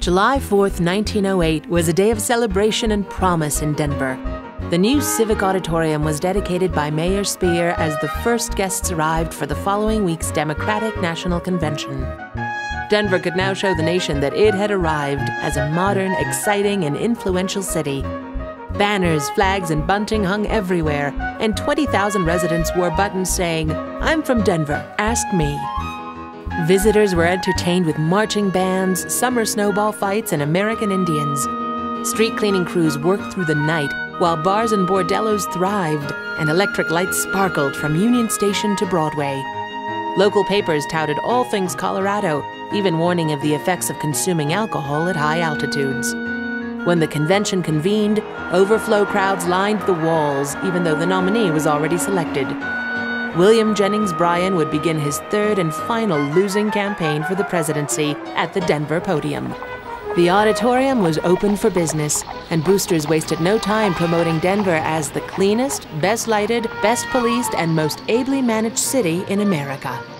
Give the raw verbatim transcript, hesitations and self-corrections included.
July fourth, nineteen oh eight was a day of celebration and promise in Denver. The new Civic Auditorium was dedicated by Mayor Speer as the first guests arrived for the following week's Democratic National Convention. Denver could now show the nation that it had arrived as a modern, exciting, and influential city. Banners, flags, and bunting hung everywhere, and twenty thousand residents wore buttons saying, "I'm from Denver, ask me." Visitors were entertained with marching bands, summer snowball fights, and American Indians. Street cleaning crews worked through the night, while bars and bordellos thrived, and electric lights sparkled from Union Station to Broadway. Local papers touted all things Colorado, even warning of the effects of consuming alcohol at high altitudes. When the convention convened, overflow crowds lined the walls, even though the nominee was already selected. William Jennings Bryan would begin his third and final losing campaign for the presidency at the Denver podium. The auditorium was open for business, and boosters wasted no time promoting Denver as the cleanest, best lighted, best policed, and most ably managed city in America.